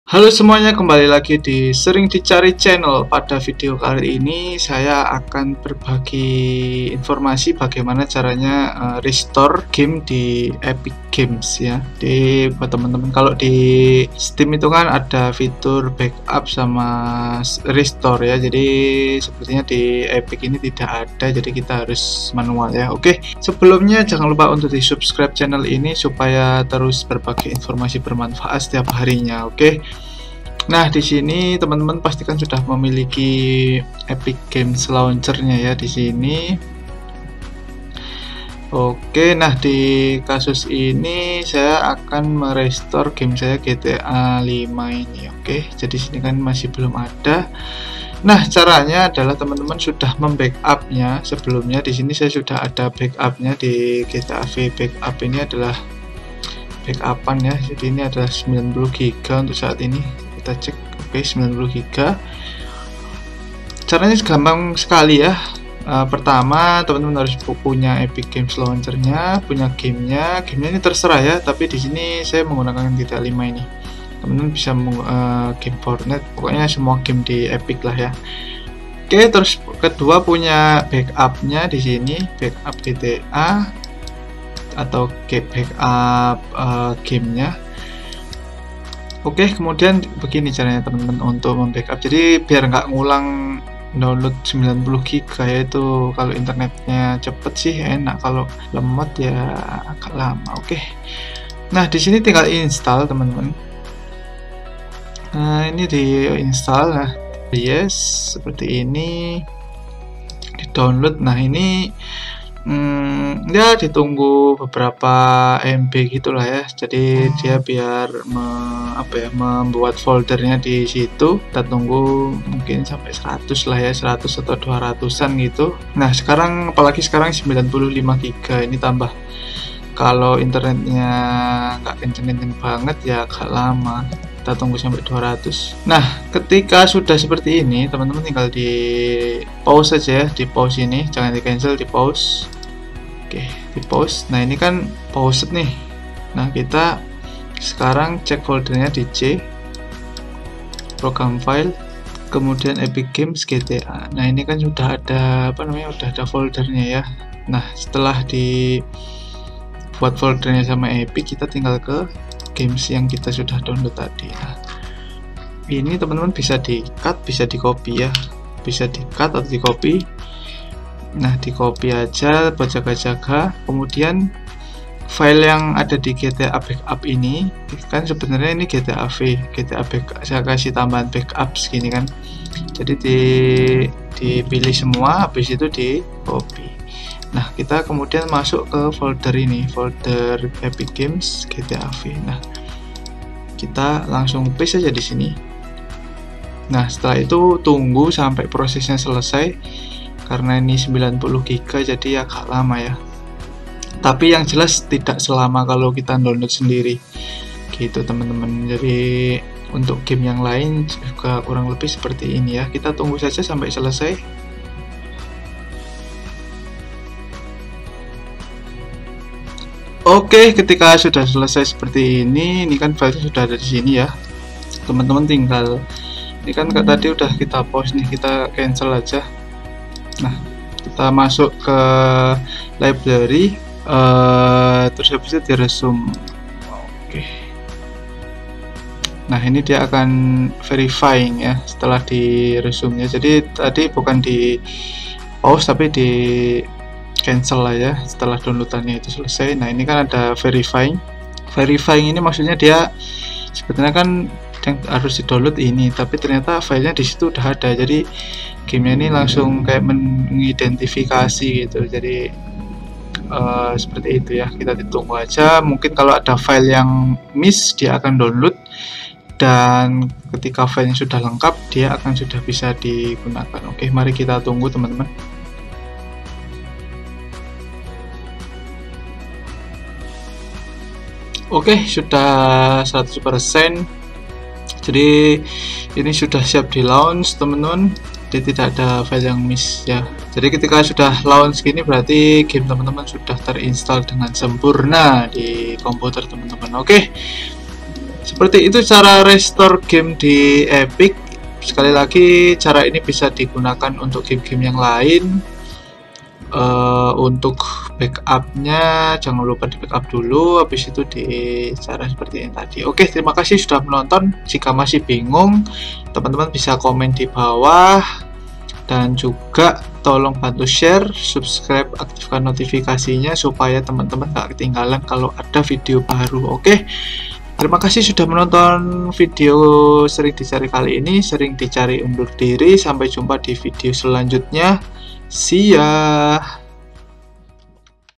Halo semuanya, kembali lagi di Sering Dicari Channel. Pada video kali ini saya akan berbagi informasi bagaimana caranya restore game di Epic Games ya. Buat teman-teman, kalau di Steam itu kan ada fitur backup sama restore ya. Jadi sepertinya di Epic ini tidak ada, jadi kita harus manual ya. Oke, sebelumnya jangan lupa untuk di subscribe channel ini supaya terus berbagi informasi bermanfaat setiap harinya. Oke. Nah, di sini teman-teman pastikan sudah memiliki Epic Games Launcher-nya ya di sini. Oke, nah di kasus ini saya akan merestore game saya GTA 5 ini. Oke, jadi sini kan masih belum ada. Nah, caranya adalah teman-teman sudah membackup-nya sebelumnya. Di sini saya sudah ada backup-nya di GTA V. Backup ini adalah backupan ya. Jadi ini adalah 90 GB untuk saat ini. Kita cek. Oke, 90 GB. Caranya gampang sekali ya. Pertama, teman-teman harus punya Epic Games Launcher-nya, punya gamenya. Gamenya ini terserah ya, tapi di sini saya menggunakan GTA 5 ini. Teman-teman bisa game Fortnite, pokoknya semua game di Epic lah ya. Oke, terus kedua punya backup-nya di sini, backup GTA atau backup gamenya. Oke, kemudian begini caranya teman-teman untuk membackup. Jadi biar nggak ngulang download 90 GB ya, itu kalau internetnya cepet sih enak, kalau lemot ya agak lama. Oke. Nah, di sini tinggal install teman-teman. Nah, ini di install. Nah, yes, seperti ini. Di download. Nah, ini ya ditunggu beberapa MB gitulah ya, jadi dia biar membuat foldernya di situ. Kita tunggu mungkin sampai 100 lah ya, 100 atau 200an gitu. Nah, sekarang apalagi sekarang 95 GB ini tambah, kalau internetnya nggak kenceng-kenceng banget ya agak lama, kita tunggu sampai 200. Nah, ketika sudah seperti ini teman-teman tinggal di pause saja ya, di pause ini, jangan di cancel, di pause. Oke, di pause. Nah, ini kan pause nih. Nah, kita sekarang cek foldernya di C, program file, kemudian Epic Games GTA. Nah, ini kan sudah ada udah ada foldernya ya. Nah, setelah dibuat foldernya sama Epic, kita tinggal ke games yang kita sudah download tadi. Nah, ini teman-teman bisa di cut, bisa di copy ya, bisa di cut atau di copy. Nah, di copy aja buat jaga-jaga. Kemudian file yang ada di GTA backup ini kan sebenarnya ini GTA V, GTA backup, saya kasih tambahan backup segini kan. Jadi dipilih semua, habis itu di copy. Nah, kita kemudian masuk ke folder ini, folder Epic Games GTA V. Nah, kita langsung paste saja di sini. Nah, setelah itu tunggu sampai prosesnya selesai, karena ini 90 GB jadi agak lama ya. Tapi yang jelas tidak selama kalau kita download sendiri gitu teman-teman. Jadi untuk game yang lain juga kurang lebih seperti ini ya. Kita tunggu saja sampai selesai. Oke, ketika sudah selesai seperti ini kan filenya sudah ada di sini ya. Teman-teman tinggal, ini kan tadi udah kita pause nih, kita cancel aja. Nah, kita masuk ke library, terus habis itu di resume. Oke. Nah, ini dia akan verifying ya setelah di resume-nya. Jadi tadi bukan di pause tapi di cancel lah ya setelah downloadannya itu selesai. Nah, ini kan ada verifying. Verifying ini maksudnya dia sebetulnya kan yang harus di download ini, tapi ternyata filenya di situ udah ada, jadi gamenya ini langsung kayak mengidentifikasi gitu. Jadi seperti itu ya, kita ditunggu aja. Mungkin kalau ada file yang miss dia akan download, dan ketika filenya sudah lengkap dia akan sudah bisa digunakan. Oke, mari kita tunggu teman-teman. Oke, sudah 100%. Jadi ini sudah siap di launch teman-teman, jadi tidak ada file yang miss ya. Jadi ketika sudah launch gini berarti game teman-teman sudah terinstall dengan sempurna di komputer teman-teman. Oke, Seperti itu cara restore game di Epic. Sekali lagi, cara ini bisa digunakan untuk game-game yang lain. Untuk backupnya jangan lupa di backup dulu, habis itu di cara seperti ini tadi. Oke, terima kasih sudah menonton. Jika masih bingung, teman-teman bisa komen di bawah, dan juga tolong bantu share, subscribe, aktifkan notifikasinya supaya teman-teman gak ketinggalan kalau ada video baru. Oke, terima kasih sudah menonton video sering dicari kali ini, sering dicari undur diri. Sampai jumpa di video selanjutnya. See ya.